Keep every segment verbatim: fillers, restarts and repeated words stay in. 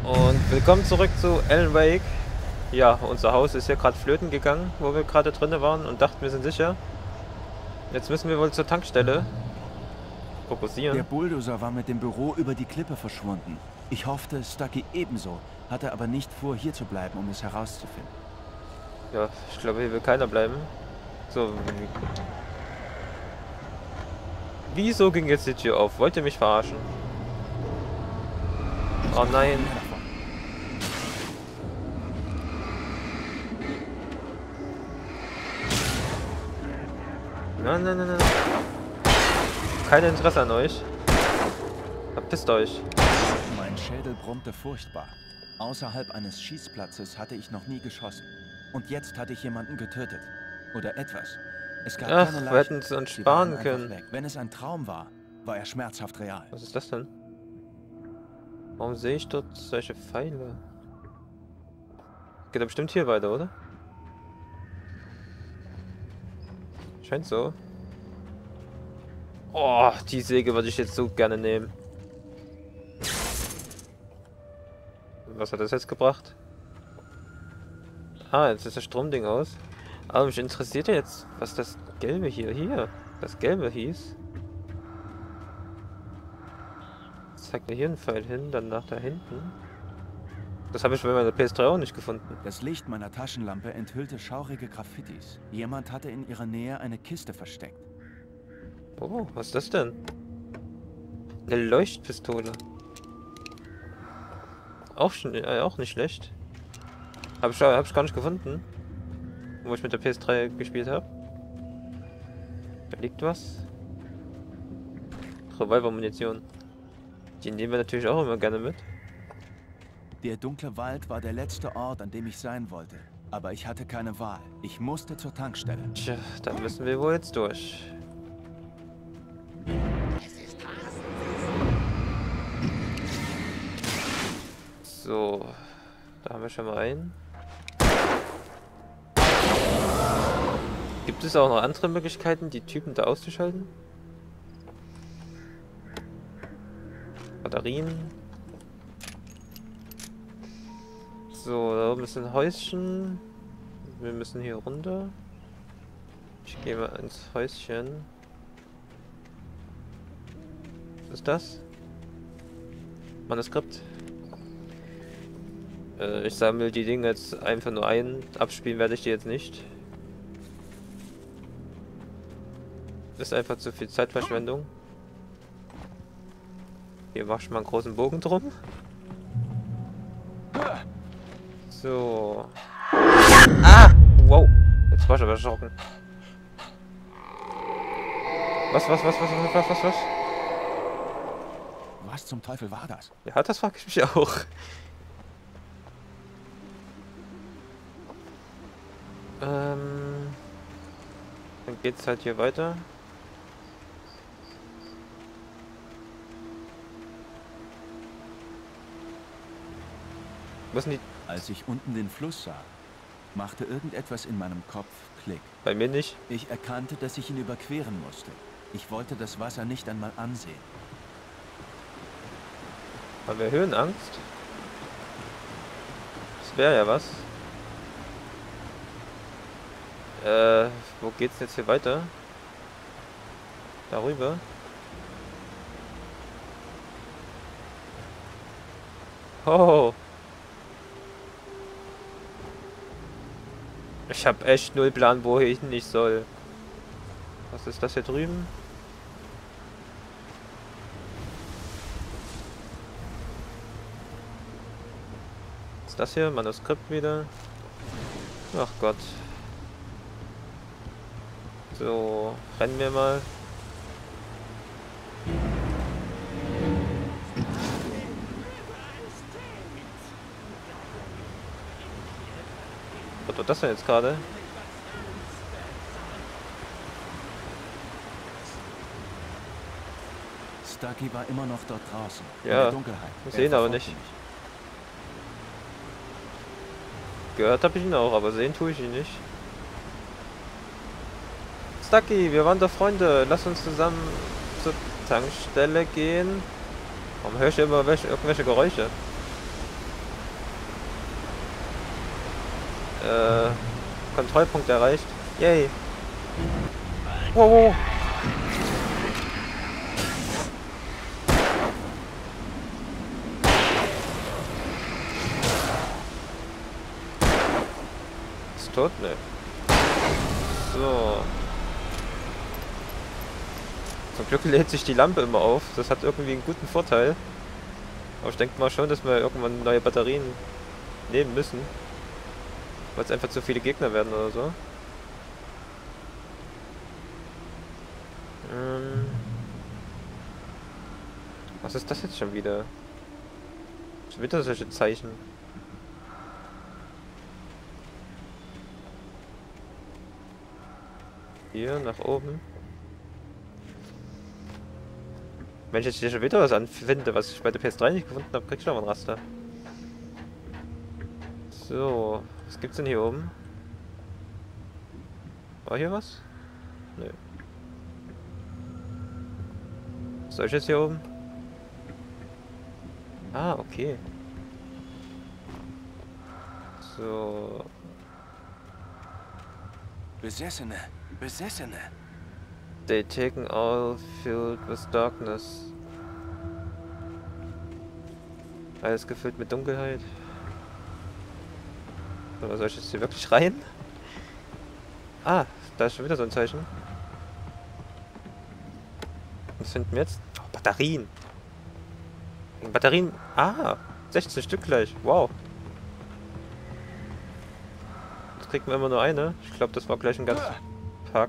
Und willkommen zurück zu Alan Wake. Ja, unser Haus ist hier gerade flöten gegangen, wo wir gerade drinnen waren und dachten, wir sind sicher. Jetzt müssen wir wohl zur Tankstelle fokussieren. Der Bulldozer war mit dem Büro über die Klippe verschwunden. Ich hoffte, Stucky ebenso, hatte aber nicht vor, hier zu bleiben, um es herauszufinden. Ja, ich glaube, hier will keiner bleiben. So. Wieso ging jetzt die Tür auf? Wollt ihr mich verarschen? Oh nein. Nein, nein, nein, nein. Kein Interesse an euch. Verpisst euch. Mein Schädel brummte furchtbar. Außerhalb eines Schießplatzes hatte ich noch nie geschossen. Und jetzt hatte ich jemanden getötet. Oder etwas. Es gab Ach, keine wir Leichen. hätten es uns Sie sparen waren können. weg. Wenn es ein Traum war, war er schmerzhaft real. Was ist das denn? Warum sehe ich dort solche Pfeile? Geht doch bestimmt hier weiter, oder? Scheint so. Oh, die Säge würde ich jetzt so gerne nehmen. Was hat das jetzt gebracht? Ah, jetzt ist das Stromding aus. Aber mich interessiert ja jetzt, was das Gelbe hier, hier, das Gelbe hieß. Zeigt mir hier einen Pfeil hin, dann nach da hinten. Das habe ich bei meiner P S drei auch nicht gefunden. Das Licht meiner Taschenlampe enthüllte schaurige Graffitis. Jemand hatte in ihrer Nähe eine Kiste versteckt. Oh, was ist das denn? Eine Leuchtpistole. Auch, schon, äh, auch nicht schlecht. Habe ich, hab ich gar nicht gefunden. Wo ich mit der P S drei gespielt habe. Da liegt was. Revolver-Munition. Die nehmen wir natürlich auch immer gerne mit. Der dunkle Wald war der letzte Ort, an dem ich sein wollte. Aber ich hatte keine Wahl. Ich musste zur Tankstelle. Tja, da müssen wir wohl jetzt durch. So, da haben wir schon mal einen. Gibt es auch noch andere Möglichkeiten, die Typen da auszuschalten? Batterien. So, da oben ist ein Häuschen. Wir müssen hier runter. Ich gehe mal ins Häuschen. Was ist das? Manuskript. Äh, ich sammle die Dinge jetzt einfach nur ein. Abspielen werde ich die jetzt nicht. Ist einfach zu viel Zeitverschwendung. Hier mach ich mal einen großen Bogen drum. So. Ah! Wow. Jetzt war ich aber erschrocken. Was, was, was, was, was, was, was, was? Was zum Teufel war das? Ja, das frage ich mich auch. Ähm. Dann geht's halt hier weiter. Was sind die? Als ich unten den Fluss sah, machte irgendetwas in meinem Kopf Klick. Bei mir nicht. Ich erkannte, dass ich ihn überqueren musste. Ich wollte das Wasser nicht einmal ansehen. Haben wir Höhenangst? Das wäre ja was. Äh, wo geht's jetzt hier weiter? Darüber. Oh. Ich habe echt null Plan, wohin ich nicht soll. Was ist das hier drüben? Was ist das hier? Manuskript wieder. Ach Gott. So, rennen wir mal. Was war das denn jetzt gerade? Stucky war immer noch dort draußen. Ja, in der Dunkelheit. wir Er sehen aber verfolgte nicht. mich. Gehört habe ich ihn auch, aber sehen tue ich ihn nicht. Stucky, wir waren doch Freunde. Lass uns zusammen zur Tankstelle gehen. Warum höre ich immer welche, irgendwelche Geräusche? äh, Kontrollpunkt erreicht. Yay. Wow, wow. Ist tot? Ne. So. Zum Glück lädt sich die Lampe immer auf. Das hat irgendwie einen guten Vorteil. Aber ich denke mal schon, dass wir irgendwann neue Batterien nehmen müssen. Weil es einfach zu viele Gegner werden oder so. Ähm Was ist das jetzt schon wieder? Schon wieder solche Zeichen. Hier, nach oben. Wenn ich jetzt hier schon wieder was anfinde, was ich bei der P S drei nicht gefunden habe, krieg ich noch mal ein Raster. So, was gibt's denn hier oben? War hier was? Nö. Was soll ich jetzt hier oben? Ah, okay. So. Besessene, Besessene. They taken all filled with darkness. Alles gefüllt mit Dunkelheit. Oder soll ich jetzt hier wirklich rein? Ah, da ist schon wieder so ein Zeichen. Was finden wir jetzt? Oh, Batterien. Batterien. Ah, sechzehn Stück gleich. Wow. Jetzt kriegen wir immer nur eine. Ich glaube, das war gleich ein ganzes Pack.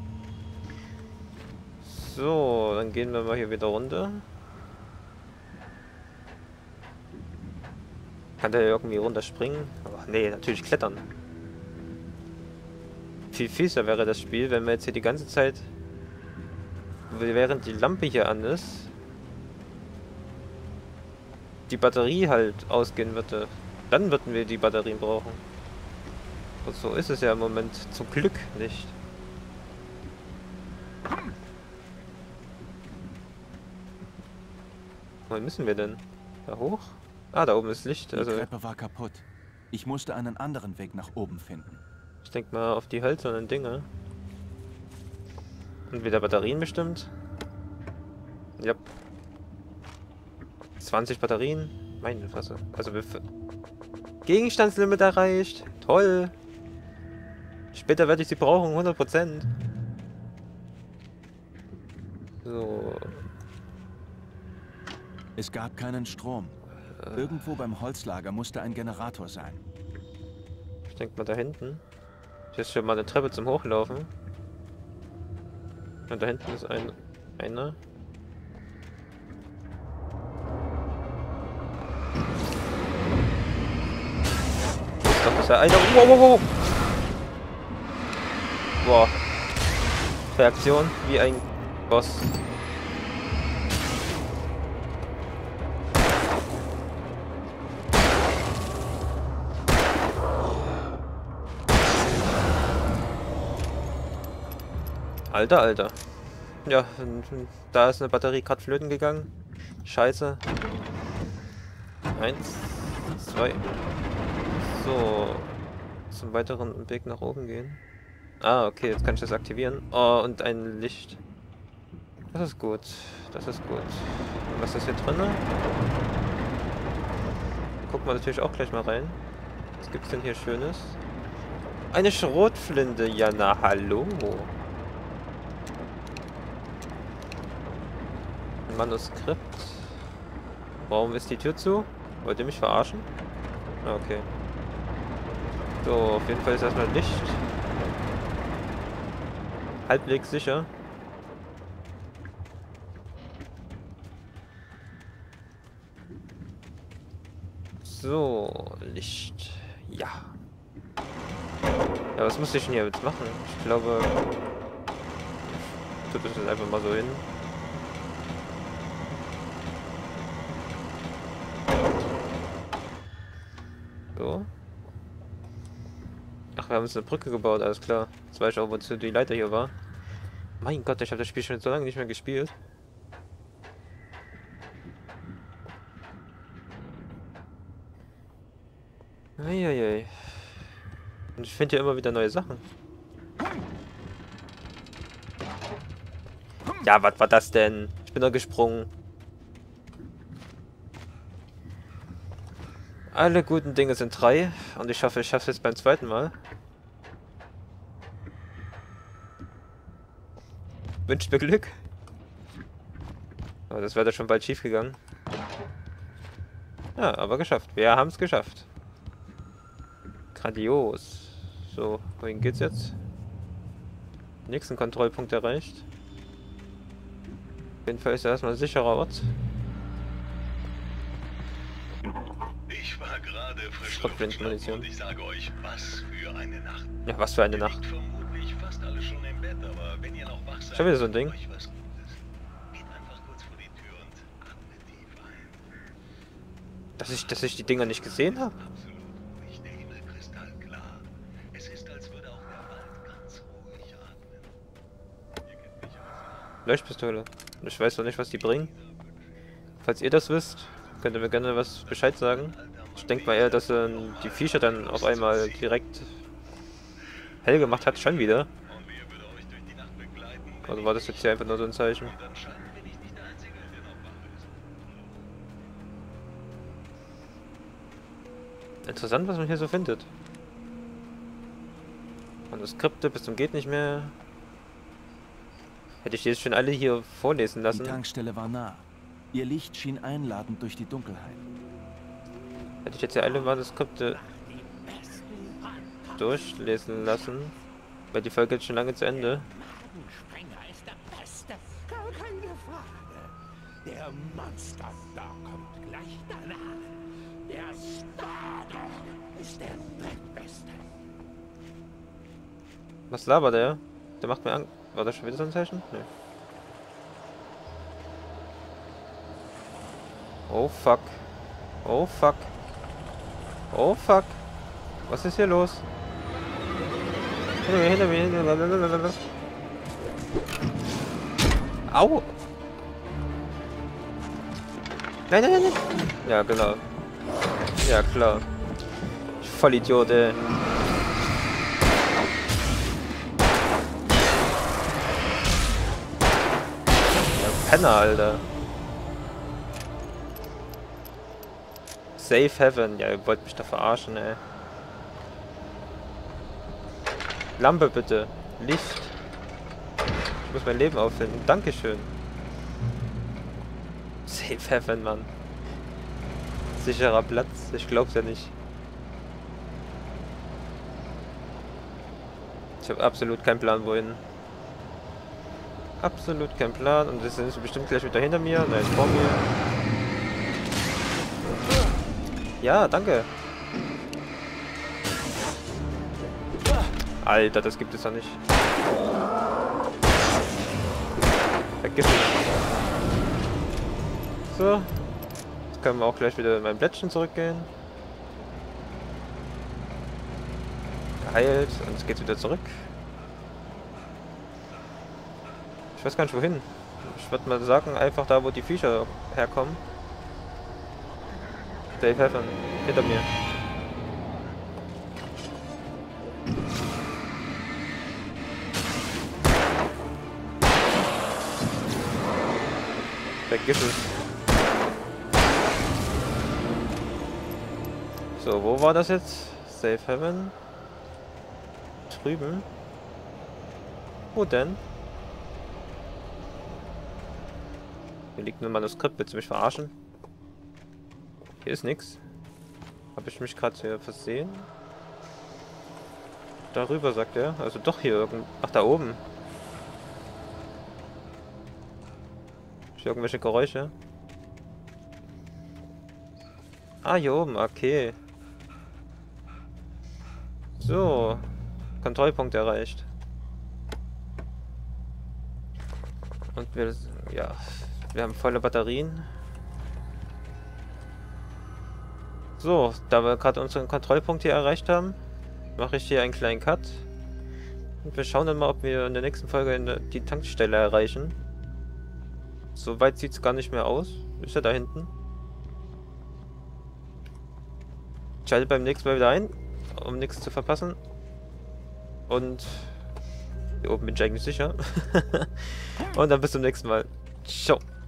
So, dann gehen wir mal hier wieder runter. Kann der irgendwie runterspringen? Oh, nee, natürlich klettern. Viel fieser wäre das Spiel, wenn wir jetzt hier die ganze Zeit, während die Lampe hier an ist, die Batterie halt ausgehen würde. Dann würden wir die Batterien brauchen. Und so ist es ja im Moment zum Glück nicht. Wo müssen wir denn? Da hoch? Ah, da oben ist Licht. Also die Treppe war kaputt. Ich musste einen anderen Weg nach oben finden. Ich denke mal auf die hölzernen Dinge. Und wieder Batterien bestimmt. Ja. zwanzig Batterien. Meine Fresse. Also wir Gegenstandslimit erreicht. Toll. Später werde ich sie brauchen, hundert Prozent. So. Es gab keinen Strom. Irgendwo beim Holzlager musste ein Generator sein. Ich denke mal da hinten. Hier ist schon mal eine Treppe zum Hochlaufen. Und da hinten ist ein einer. Ich glaube, das ist der eine. Wow, wow, wow. Boah. Reaktion wie ein Boss. Alter, Alter. Ja, da ist eine Batterie gerade flöten gegangen. Scheiße. Eins, zwei. So. Zum weiteren Weg nach oben gehen. Ah, okay, jetzt kann ich das aktivieren. Oh, und ein Licht. Das ist gut. Das ist gut. Und was ist hier drin? Gucken wir natürlich auch gleich mal rein. Was gibt's denn hier Schönes? Eine Schrotflinte. Ja, na, hallo. Ein Manuskript. Warum ist die Tür zu? Wollt ihr mich verarschen? Ah, okay. So, auf jeden Fall ist erstmal Licht. Halbwegs sicher. So, Licht. Ja. Ja, was muss ich denn hier jetzt machen? Ich glaube, ich tue das jetzt einfach mal so hin. So. Ach, wir haben uns eine Brücke gebaut, alles klar. Jetzt weiß ich auch, wozu die Leiter hier war. Mein Gott, ich habe das Spiel schon so lange nicht mehr gespielt. Eieiei. Und ich finde hier immer wieder neue Sachen. Ja, was war das denn? Ich bin da gesprungen. Alle guten Dinge sind drei. Und ich hoffe, ich schaffe es jetzt beim zweiten Mal. Wünscht mir Glück. Aber das wäre da schon bald schief gegangen. Ja, aber geschafft. Wir haben es geschafft. Grandios. So, wohin geht's jetzt? Nächsten Kontrollpunkt erreicht. Auf jeden Fall ist er erstmal ein sicherer Ort. Ich war gerade frisch Schrotflintenmunition. und ich sage euch, was für eine Nacht. Ja, was für eine Ihr Nacht. liegt vermutlich fast alle schon im Bett, aber wenn ihr noch wach seid, Schon wieder so ein Ding. euch was Gutes. Geht einfach kurz vor die Tür und atmet tief ein. Dass ich, dass ich die Dinger nicht gesehen habe. Absolut ruhig, der Himmel kristallklar. Es ist, als würde auch der Wald ganz ruhig atmen. Ihr kennt mich also. Leuchtpistole. Ich weiß noch nicht, was die bringen. Falls ihr das wisst, könnt ihr mir gerne was Bescheid sagen. Ich denke mal eher, dass äh, die Viecher dann auf einmal direkt hell gemacht hat, schon wieder. Und wir würde euch durch die Nacht begleiten, wenn Also war das jetzt hier einfach nur so ein Zeichen. ich anscheinend bin ich nicht der Einzige, der noch wach ist. Interessant, was man hier so findet. Manuskripte bis zum geht nicht mehr. Hätte ich die jetzt schon alle hier vorlesen Die lassen, Tankstelle war nah. Ihr Licht schien einladend durch die Dunkelheit. hätte ich jetzt ja alle Manuskripte durchlesen lassen. Weil die Folge jetzt schon lange zu Ende. Sprenger ist der Beste. Gar keine Frage. Der Monster Dog kommt gleich danach. Der Star Dog ist der drittbeste. Was labert der? Der macht mir Angst. War das schon wieder so ein Zeichen? Nee. Oh fuck. Oh fuck. Oh fuck. Was ist hier los? Hinter mir, hinter mir, hinter mir. Au! Nein, nein, nein, nein. Ja, genau. Ja, klar. Vollidiot, ey. Ja, Penner, Alter. Safe Heaven. Ja, ihr wollt mich da verarschen, ey. Lampe bitte. Licht. Ich muss mein Leben auffinden. Dankeschön. Safe Heaven, Mann. Sicherer Platz. Ich glaub's ja nicht. Ich habe absolut keinen Plan, wohin. Absolut keinen Plan. Und das sind bestimmt gleich wieder hinter mir. Nein, vor mir. Ja, danke. Alter, das gibt es doch nicht. Vergiss es. So. Jetzt können wir auch gleich wieder in mein Blättchen zurückgehen. Geheilt. Und jetzt geht's wieder zurück. Ich weiß gar nicht wohin. Ich würde mal sagen, einfach da, wo die Viecher herkommen. Dave Heaven. Hinter mir. Vergiss es. So, wo war das jetzt? Safe Heaven. Drüben. Wo denn? Hier liegt ein Manuskript. Willst du mich verarschen? Hier ist nichts. Habe ich mich gerade hier versehen? Darüber, sagt er. Also doch hier irgend... Ach, da oben. Ist hier irgendwelche Geräusche? Ah, hier oben. Okay. So. Kontrollpunkt erreicht. Und wir... Ja... Wir haben volle Batterien. So, da wir gerade unseren Kontrollpunkt hier erreicht haben, mache ich hier einen kleinen Cut. Und wir schauen dann mal, ob wir in der nächsten Folge die Tankstelle erreichen. So weit sieht es gar nicht mehr aus. Ist er da hinten? Schaltet beim nächsten Mal wieder ein, um nichts zu verpassen. Und hier oben bin ich eigentlich sicher. Und dann bis zum nächsten Mal. Ciao.